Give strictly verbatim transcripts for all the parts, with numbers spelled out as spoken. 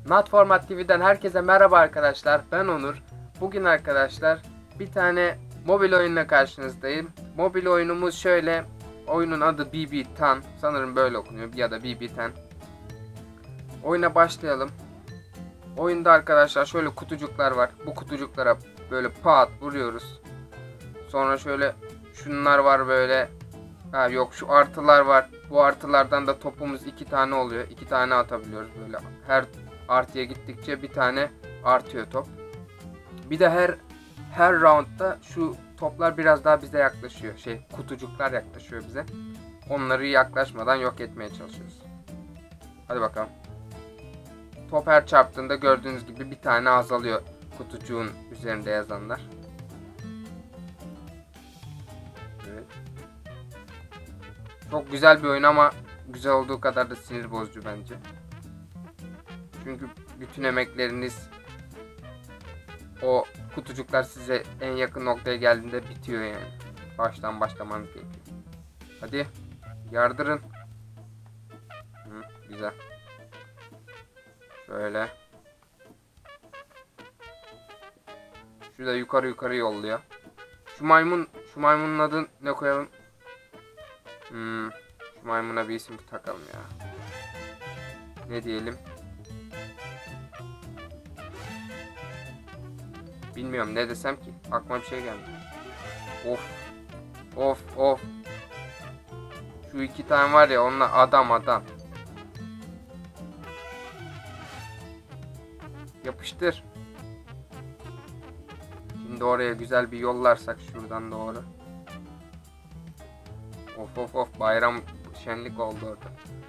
Not Format T V'den herkese merhaba arkadaşlar. Ben Onur. Bugün arkadaşlar bir tane mobil oyunla karşınızdayım. Mobil oyunumuz şöyle. Oyunun adı B B Tan. Sanırım böyle okunuyor ya da B B Tan. Oyuna başlayalım. Oyunda arkadaşlar şöyle kutucuklar var. Bu kutucuklara böyle pat vuruyoruz. Sonra şöyle şunlar var böyle. Ha yok, şu artılar var. Bu artılardan da topumuz iki tane oluyor. iki tane atabiliyoruz böyle. Her artıya gittikçe bir tane artıyor top. Bir de her her roundda şu toplar biraz daha bize yaklaşıyor. Şey, kutucuklar yaklaşıyor bize. Onları yaklaşmadan yok etmeye çalışıyoruz. Hadi bakalım. Top her çarptığında gördüğünüz gibi bir tane azalıyor kutucuğun üzerinde yazanlar. Evet. Çok güzel bir oyun ama güzel olduğu kadar da sinir bozucu bence. Çünkü bütün emekleriniz, o kutucuklar size en yakın noktaya geldiğinde bitiyor yani. Baştan başlamanız gerekiyor. Hadi yardırın. Hı, güzel. Şöyle. Şurada yukarı yukarı yolluyor. Şu maymun, şu maymunun adını ne koyalım? Hmm, şu maymuna bir isim takalım ya. Ne diyelim? Bilmiyorum ne desem ki. Aklıma bir şey geldi. Of. Of of. Şu iki tane var ya, onlar adam adam. Yapıştır. Şimdi oraya güzel bir yollarsak şuradan doğru. Of of of, bayram şenlik oldu orada.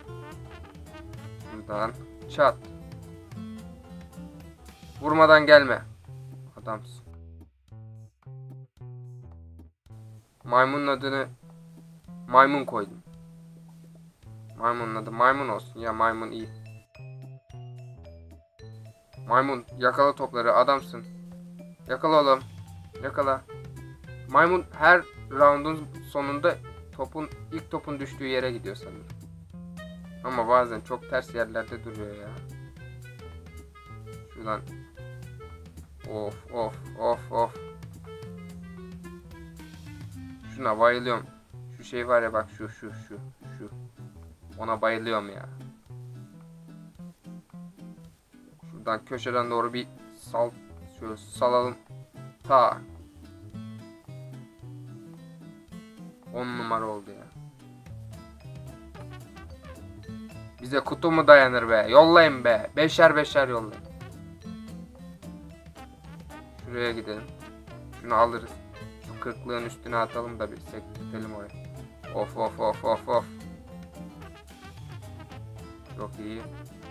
Şuradan çat. Vurmadan gelme. Adamsın. Maymunun adını maymun koydum. Maymunun adı maymun olsun ya, maymun iyi. Maymun yakala topları, adamsın. Yakala oğlum. Yakala. Maymun her roundun sonunda topun ilk topun düştüğü yere gidiyor sanırım. Ama bazen çok ters yerlerde duruyor ya. Şuradan. Of of of of. Şuna bayılıyorum. Şu şey var ya bak, şu şu şu şu. Ona bayılıyorum ya. Şuradan köşeden doğru bir sal, şöyle salalım. Ta. on numara oldu ya. Bize kutu mu dayanır be? Yollayın be. Beşer beşer yollayın. Şuraya gidelim. Şunu alırız. Şu kırklığın üstüne atalım da bir sektirtelim oraya. Of of of of of. Çok iyi.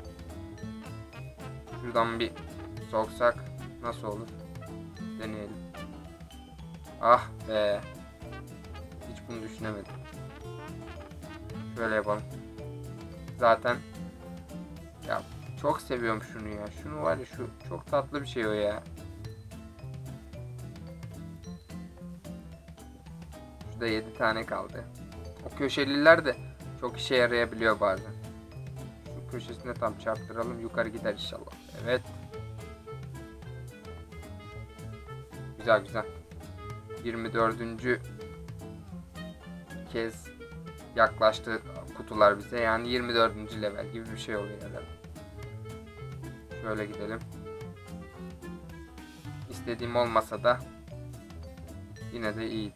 Şuradan bir soksak nasıl olur? Deneyelim. Ah be. Hiç bunu düşünemedim. Şöyle yapalım. Zaten ya çok seviyorum şunu ya. Şunu var ya, şu çok tatlı bir şey o ya. Şurada yedi tane kaldı. O köşeliler de çok işe yarayabiliyor bazen. Şu köşesine tam çarptıralım, yukarı gider inşallah. Evet. Güzel güzel. yirmi dördüncü kez yaklaştı kutular bize. Yani yirmi dördüncü level gibi bir şey oluyor herhalde. Şöyle gidelim. İstediğim olmasa da yine de iyi.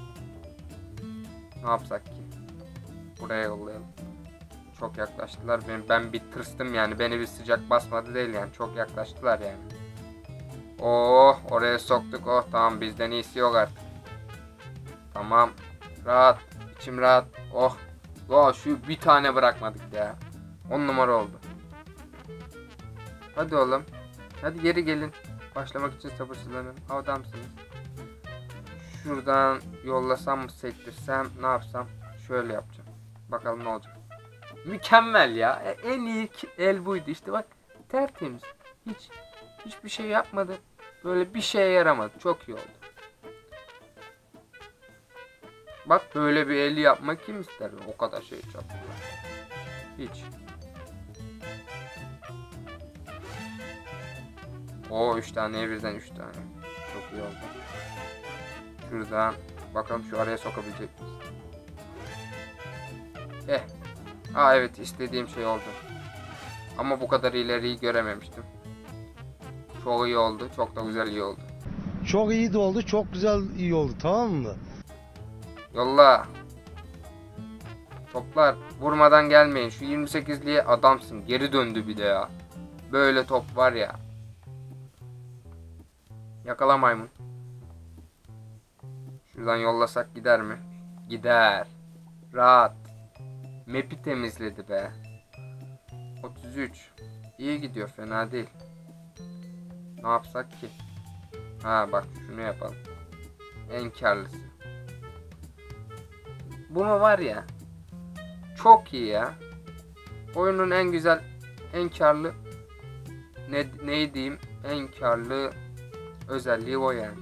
Ne yapsak ki? Buraya yollayalım. Çok yaklaştılar. Ben, ben bir tırstım yani. Beni bir sıcak basmadı değil yani. Çok yaklaştılar yani. Oh, oraya soktuk. Oh tamam, bizden iyisi yok artık. Tamam. Rahat. İçim rahat. Oh. Oh, şu bir tane bırakmadık ya. on numara oldu. Hadi oğlum. Hadi geri gelin. Başlamak için sabırsızlanın. Adamsınız. Şuradan yollasam mı, sektirsem, ne yapsam? Şöyle yapacağım. Bakalım ne olacak. Mükemmel ya. En iyi el buydu işte, bak. Tertemiz. Hiç hiçbir şey yapmadı. Böyle bir şeye yaramadı. Çok iyi oldu. Bak, böyle bir eli yapmak kim ister? O kadar şey yaptılar. Hiç. O üç tane birden üç tane. Çok iyi oldu. Şuradan bakalım şu araya sokabilecek miyiz? Eh. Aa evet, istediğim şey oldu. Ama bu kadar ileriyi görememiştim. Çok iyi oldu. Çok da güzel iyi oldu. Çok iyi de oldu. Çok güzel iyi oldu. Tamam mı? Yolla. Toplar vurmadan gelmeyin. Şu yirmi sekizliye adamsın. Geri döndü bir de ya. Böyle top var ya. Yakala maymun. Şuradan yollasak gider mi? Gider. Rahat. Map'i temizledi be. otuz üç. İyi gidiyor, fena değil. Ne yapsak ki? Ha bak, şunu yapalım. En karlısı. Bunu var ya. Çok iyi ya. Oyunun en güzel, en karlı ne, ne diyeyim, en karlı özelliği o yani.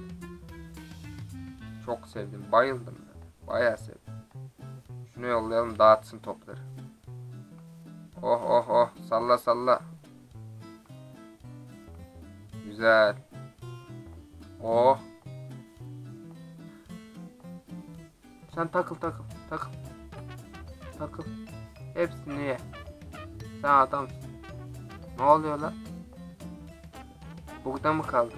Çok sevdim, bayıldım ben. Bayağı sevdim. Şunu yollayalım, dağıtsın topları. Oh oh oh, salla salla. Güzel. Oh. Sen takıl takıl takıl. Takıl. Hepsini ye. Sen adamsın. Ne oluyor lan? Burada mı kaldın?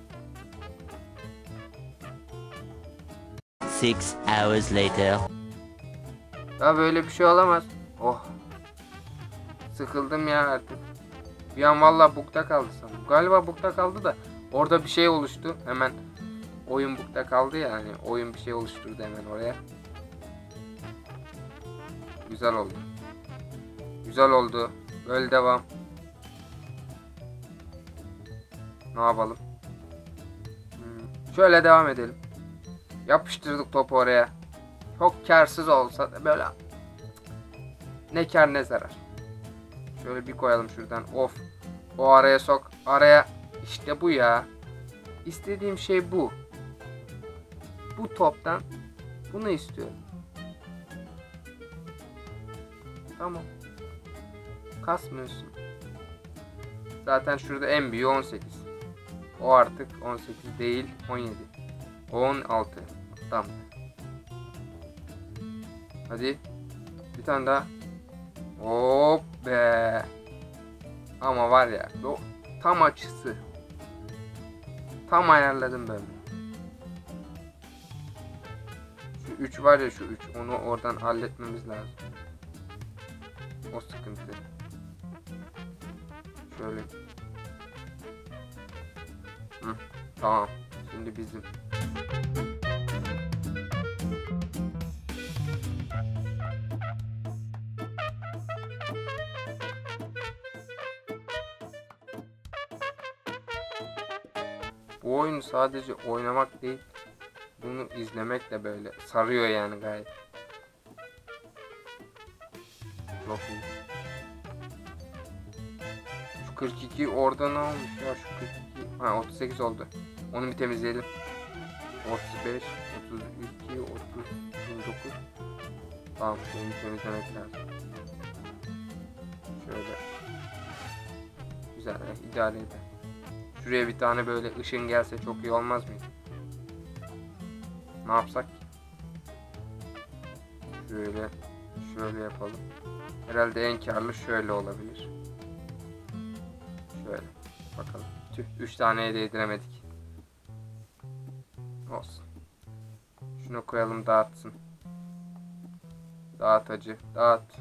Six hours later. Ya böyle bir şey olamaz. Oh. Sıkıldım ya artık. Bir an vallahi bukta kaldı sanırım. Galiba bukta kaldı da orada bir şey oluştu. Hemen oyun bukta kaldı ya, hani oyun bir şey oluşturdu hemen oraya. Güzel oldu. Güzel oldu. Böyle devam. Ne yapalım? Hmm. Şöyle devam edelim. Yapıştırdık topu oraya. Çok karsız olsa da böyle ne kar ne zarar. Şöyle bir koyalım şuradan. Of. O araya sok. Araya. İşte bu ya. İstediğim şey bu. Bu toptan bunu istiyorum. Tamam. Kasmıyorsun. Zaten şurada en büyüğü on sekiz. O artık on sekiz değil, on yedi. on altı. Tamam. Hadi. Bir tane daha. Hop be. Ama var ya, o tam açısı. Tam ayarladım ben. Şu üç var ya, şu üç. Onu oradan halletmemiz lazım. O sıkıntı. Şöyle. Hı, tamam. Şimdi bizim. Bu oyunu sadece oynamak değil, bunu izlemek de böyle sarıyor yani gayet. Çok iyi. Şu kırk iki orada ne olmuş ya, şu kırk iki, ha otuz sekiz oldu. Onu bir temizleyelim. otuz beş, otuz iki, otuz dokuz. Tamam, bunu temizlemek lazım. Şöyle. Güzel, idare eder. Şuraya bir tane böyle ışın gelse çok iyi olmaz mıydı? Ne yapsak ki? Şöyle, şöyle yapalım. Herhalde en karlı şöyle olabilir. Şöyle, bakalım. Tüh, üç taneye değdiremedik. Olsun. Şunu koyalım, dağıtsın. Dağıt hacı, dağıt.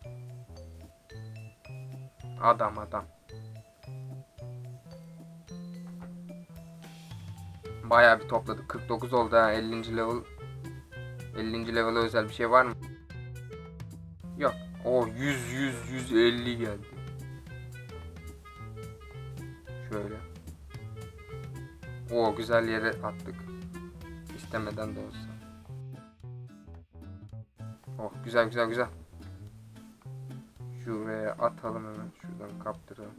Adam adam. Bayağı bir topladık. kırk dokuz oldu ha. ellinci level. ellinci level'a özel bir şey var mı? Yok. O yüz yüz yüz elli geldi. Şöyle. O güzel yere attık. İstemeden de olsa. Oh güzel güzel güzel. Şuraya atalım hemen. Şuradan kaptıralım.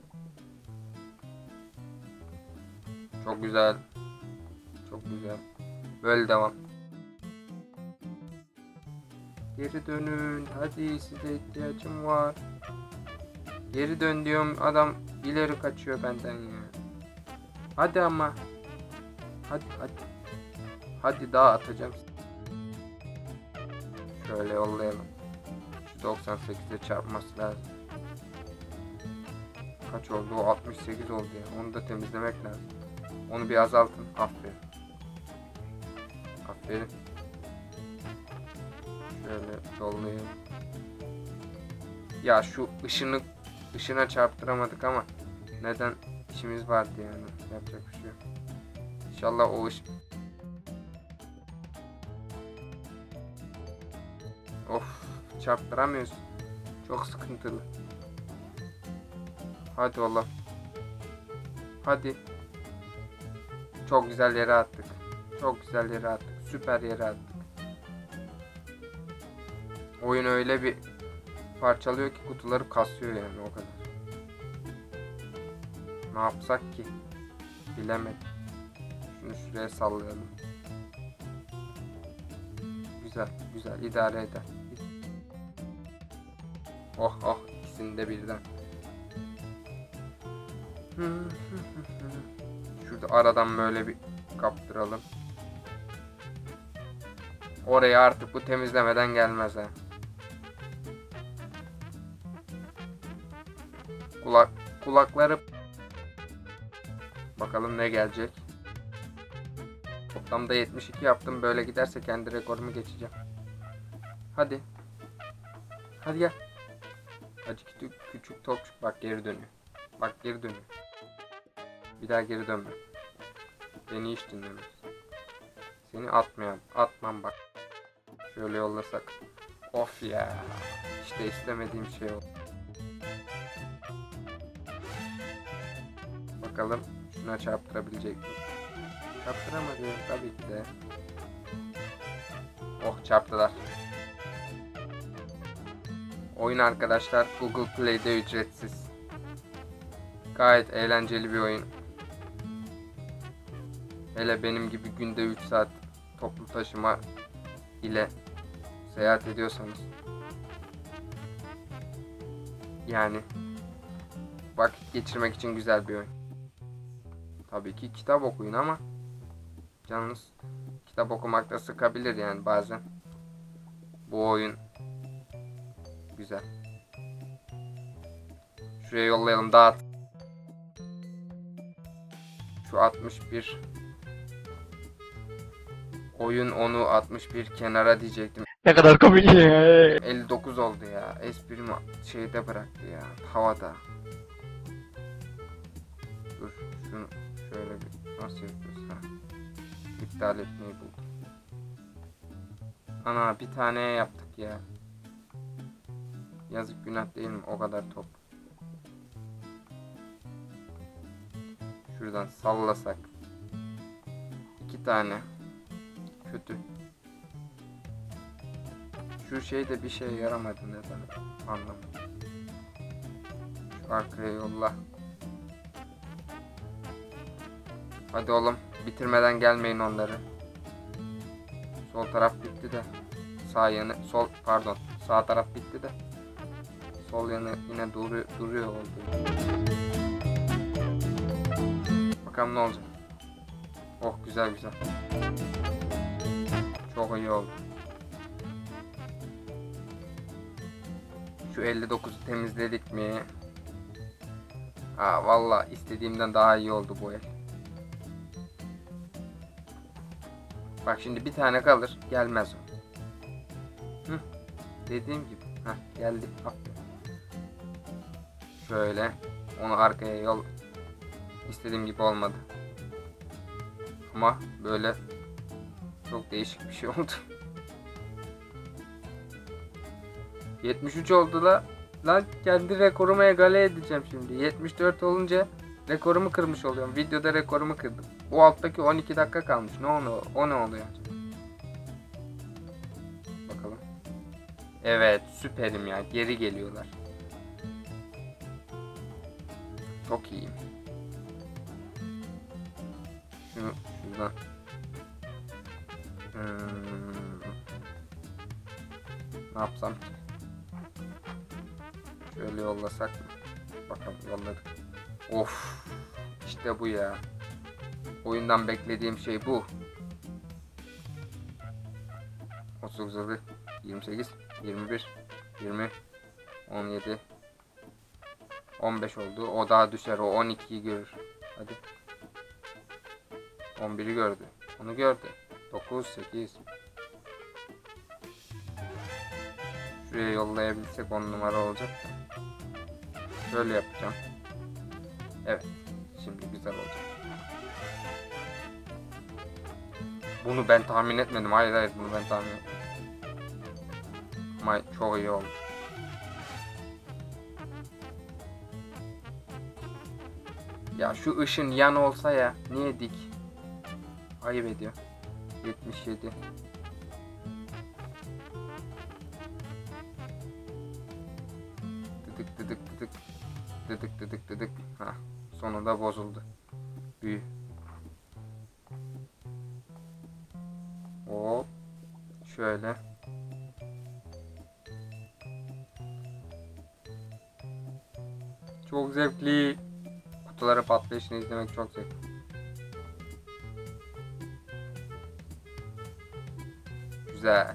Çok güzel. Çok güzel. Böyle devam. Geri dönün. Hadi, size ihtiyacım var. Geri dön diyorum. Adam ileri kaçıyor benden ya. Hadi ama. Hadi hadi. Hadi daha atacağım. Şöyle yollayalım. Şu doksan sekizde çarpması lazım. Kaç oldu? O altmış sekiz oldu ya. Onu da temizlemek lazım. Onu bir azaltın. Aferin. Aferin. Şöyle yollayalım. Ya şu ışını ışına çarptıramadık ama neden, işimiz vardı yani. Yapacak bir şey yok. İnşallah o ışık. Of, çarptıramıyoruz. Çok sıkıntılı. Hadi oğlum. Hadi. Çok güzel yere attık. Çok güzel yere attık. Süper yere attık. Oyun öyle bir parçalıyor ki kutuları kasıyor yani, o kadar. Ne yapsak ki? Bilemedim. Şunu şuraya sallayalım. Güzel, güzel, idare eder. Oh oh, ikisini de birden. Şurada aradan böyle bir kaptıralım. Oraya artık bu temizlemeden gelmez ha. Kulak kulakları. Bakalım ne gelecek. Toplamda yetmiş iki yaptım. Böyle giderse kendi rekorumu geçeceğim. Hadi. Hadi gel. Hadi küçük, küçük topçuk. Bak geri dönüyor. Bak geri dönüyor. Bir daha geri dönme. Beni hiç dinlemez. Seni atmayalım. Atmam bak. Şöyle yollasak. Of ya. İşte istemediğim şey oldu. Bakalım şuna çarptırabilecek mi? Çarptıramadı tabii ki de. Oh, çarptılar. Oyun arkadaşlar Google Play'de ücretsiz. Gayet eğlenceli bir oyun. Hele benim gibi günde üç saat toplu taşıma ile seyahat ediyorsanız, yani vakit geçirmek için güzel bir oyun. Tabii ki kitap okuyun ama canınız kitap okumakta sıkabilir yani bazen. Bu oyun güzel. Şuraya yollayalım, dağıt. Şu altmış bir. Oyun onu altmış bir kenara diyecektim. Ne kadar komik ya. elli dokuz oldu ya. Esprimi şeyde bıraktı ya. Havada. Dur şunu şöyle bir nasıl yapıyoruz ha? İptal etmeyi buldum. Ana, bir tane yaptık ya. Yazık, günah değil mi? O kadar top. Şuradan sallasak. İki tane. Kötü. Şu şey de bir şey yaramadı, neden? Anlamadım. Şu arkaya yolla. Hadi oğlum, bitirmeden gelmeyin onları. Sol taraf bitti de sağ yanı, sol pardon sağ taraf bitti de sol yanı yine duruyor, duruyor oldu. Bakalım ne olacak. Oh, güzel güzel. Çok iyi oldu. Şu elli dokuzu temizledik mi? Ha, vallahi istediğimden daha iyi oldu bu el. Bak şimdi bir tane kalır, gelmez o. Hı, dediğim gibi. Heh, geldi. Aferin. Şöyle onu arkaya yol. İstediğim gibi olmadı. Ama böyle çok değişik bir şey oldu. yetmiş üç oldu la. Lan kendi rekorumu egale edeceğim şimdi. yetmiş dört olunca rekorumu kırmış oluyorum. Videoda rekorumu kırdım. Bu alttaki on iki dakika kalmış. Ne oluyor? O ne oluyor? Bakalım. Evet, süperim ya. Geri geliyorlar. Çok iyiyim. Şunu şuradan. Hmm. Ne yapsam ki? Şöyle yollasak mı? Bakalım, yolladık. Of, işte bu ya. Oyundan beklediğim şey bu. otuz dokuz, yirmi sekiz, yirmi bir, yirmi, on yedi, on beş oldu. O daha düşer. O on ikiyi görür. Hadi. on biri gördü. Onu gördü. dokuz, sekiz. Şuraya yollayabilsek on numara olacak da. Şöyle yapacağım. Evet. Şimdi güzel olacak. Bunu ben tahmin etmedim. Hayır hayır bunu ben tahmin etmedim. Ama çok iyi oldu. Ya şu ışın yan olsa ya. Niye dik? Ayıp ediyor. yetmiş yedi. Dıdık dıdık dıdık. Dıdık dıdık dıdık. Hah. Sonunda bozuldu. Büyü. Hop. Şöyle. Çok zevkli. Kutuları patlayışını izlemek çok zevkli. Güzel.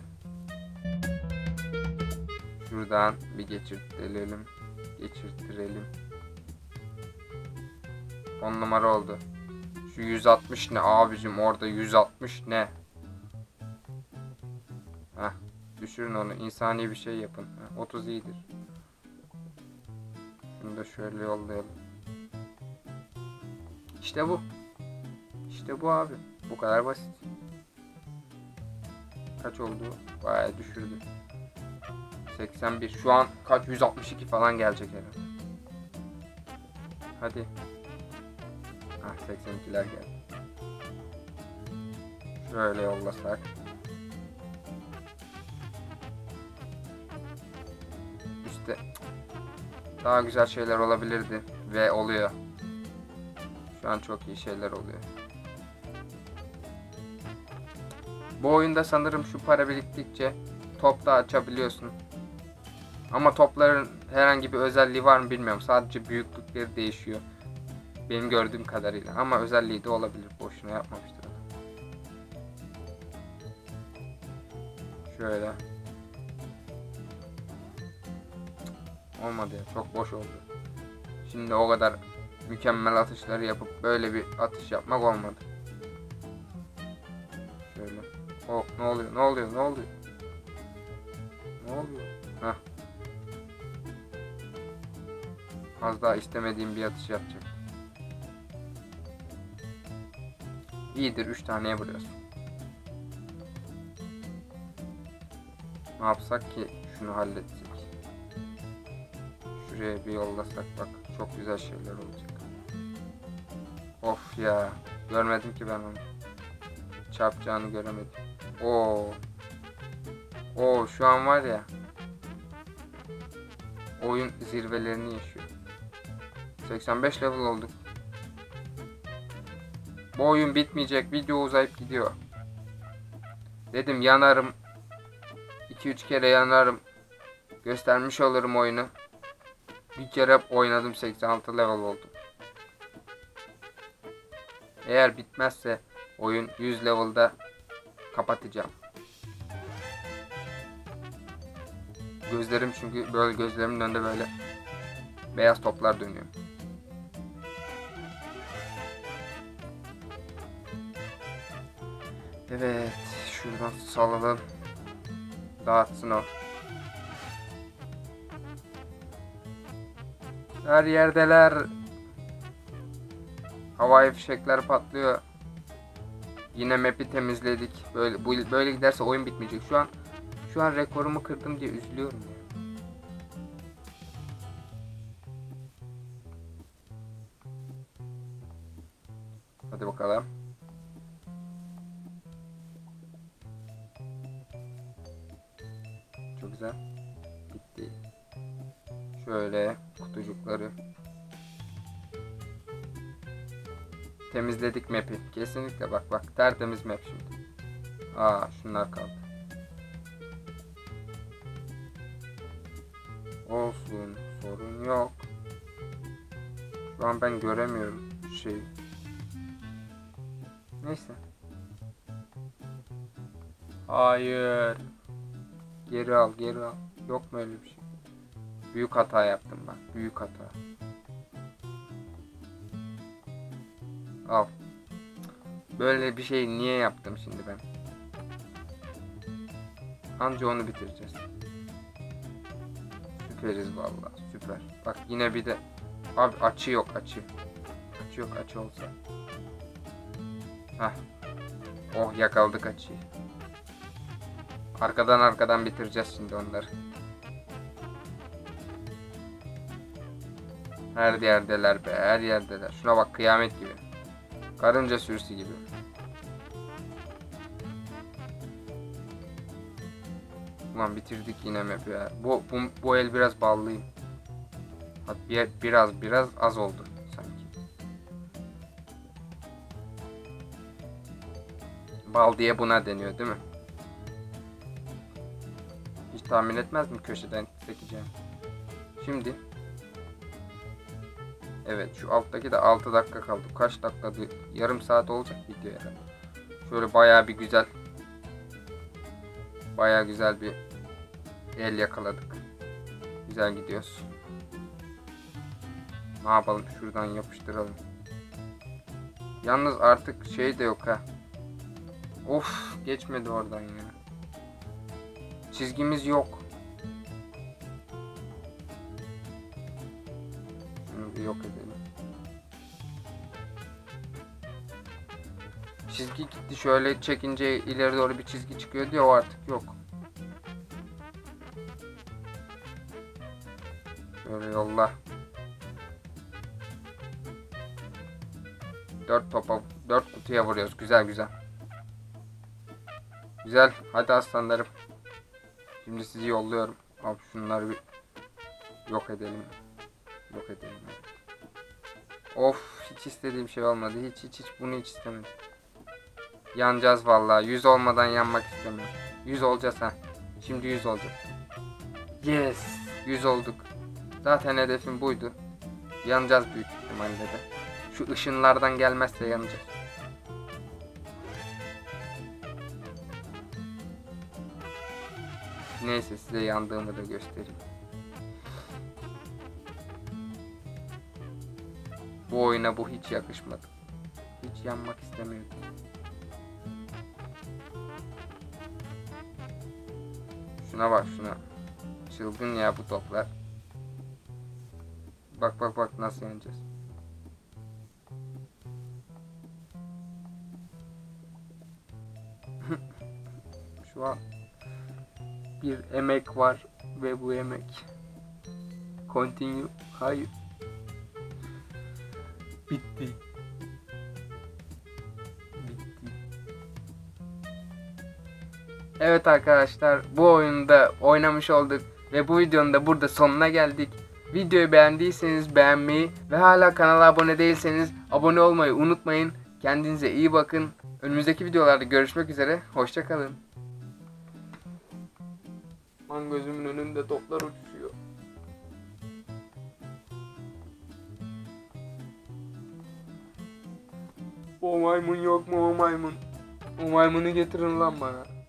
Şuradan bir geçirtelim. Geçirtirelim. on numara oldu. Şu yüz altmış ne abicim, orada yüz altmış ne? Heh, düşürün onu, insani bir şey yapın. Heh, otuz iyidir. Şunu da şöyle yollayalım. İşte bu. İşte bu abi. Bu kadar basit. Kaç oldu? Bayağı düşürdü. seksen bir. Şu an kaç? yüz altmış iki falan gelecek herhalde. Hadi. Ah, seksen ikiler geldi. Şöyle yollasak. İşte daha güzel şeyler olabilirdi ve oluyor. Şu an çok iyi şeyler oluyor. Bu oyunda sanırım şu para biriktikçe top da açabiliyorsun. Ama topların herhangi bir özelliği var mı bilmiyorum. Sadece büyüklükleri değişiyor. Benim gördüğüm kadarıyla. Ama özelliği de olabilir. Boşuna yapmamıştır adam. Şöyle. Olmadı ya. Çok boş oldu. Şimdi o kadar mükemmel atışları yapıp böyle bir atış yapmak olmadı. Şöyle. Oh, ne oluyor? Ne oluyor? Ne oluyor? Ne oluyor? Heh. Az daha istemediğim bir atış yapacak. İyidir, üç taneye vuruyorsun. Ne yapsak ki şunu halletsek? Şuraya bir yollasak bak, çok güzel şeyler olacak. Of ya, görmedim ki ben onu. Çarpacağını göremedim. Oo. Oo, şu an var ya. Oyun zirvelerini yaşıyor. seksen beş level olduk. Bu oyun bitmeyecek. Video uzayıp gidiyor. Dedim yanarım. iki üç kere yanarım. Göstermiş olurum oyunu. Bir kere oynadım, seksen altı level oldum. Eğer bitmezse oyun yüz level'da kapatacağım. Gözlerim çünkü böyle, gözlerimin önünde böyle beyaz toplar dönüyor. Evet, şuradan salalım. Dağıtsın o. Her yerdeler. Havai fişekler patlıyor. Yine map'i temizledik. Böyle bu, böyle giderse oyun bitmeyecek. Şu an şu an rekorumu kırdım diye üzülüyorum ya. Hadi bakalım. Çok güzel. Bitti. Şöyle kutucukları temizledik map'i. Kesinlikle bak bak, tertemiz map şimdi. Aa, şunlar kaldı. Olsun, sorun yok. Şu an ben göremiyorum şeyi. Neyse. Hayır. Geri al, geri al. Yok mu öyle bir şey? Büyük hata yaptım bak. Büyük hata. Al. Böyle bir şey niye yaptım şimdi ben? Anca onu bitireceğiz. Süperiz vallahi, süper. Bak yine bir de abi açı yok, açı. Açı yok, açı olsa. Hah. Oh, yakaladık açıyı. Arkadan arkadan bitireceğiz şimdi onları. Her yerdeler be, her yerdeler. Şuna bak, kıyamet gibi. Karınca sürüsü gibi. Ulan bitirdik yine map'i ya. Bu, bu, bu el biraz ballıyım. Bak bir, biraz biraz az oldu sanki. Bal diye buna deniyor değil mi? Hiç tahmin etmezdim köşeden çekeceğim. Şimdi. Evet, şu alttaki de altı dakika kaldı. Kaç dakikadı? Yarım saat olacak video herhalde. Şöyle bayağı bir güzel. Bayağı güzel bir el yakaladık. Güzel gidiyoruz. Ne yapalım? Şuradan yapıştıralım. Yalnız artık şey de yok ha. Of, geçmedi oradan ya. Çizgimiz yok. Şunu bir yok edelim. Çizgi gitti, şöyle çekince ileri doğru bir çizgi çıkıyor diye, o artık yok. Şöyle yolla. Dört topa, dört kutuya vuruyoruz. Güzel güzel. Güzel. Hadi aslanlarım. Şimdi sizi yolluyorum. Abi şunları bir yok edelim. Yok edelim. Of, hiç istediğim şey olmadı. Hiç hiç hiç bunu hiç istemedim. Yanacağız vallahi. yüz olmadan yanmak istemiyorum. yüz olacağız ha. Şimdi yüz olacağız. Yes. yüz olduk. Zaten hedefim buydu. Yanacağız büyük ihtimalle de. Şu ışınlardan gelmezse yanacağız. Neyse, size yandığımı da göstereyim. Bu oyuna bu hiç yakışmadı. Hiç yanmak istemiyordum. Şuna bak, şuna. Çılgın ya bu toplar. Bak bak bak nasıl yanacağız. Şu an bir emek var ve bu emek continue. Hayır. Bitti. Bitti. Evet arkadaşlar, bu oyunda oynamış olduk ve bu videonun da burada sonuna geldik. Videoyu beğendiyseniz beğenmeyi ve hala kanala abone değilseniz abone olmayı unutmayın. Kendinize iyi bakın. Önümüzdeki videolarda görüşmek üzere. Hoşça kalın. Lan gözümün önünde toplar uçuşuyor. O maymun yok mu, o maymun? O maymunu getirin lan bana.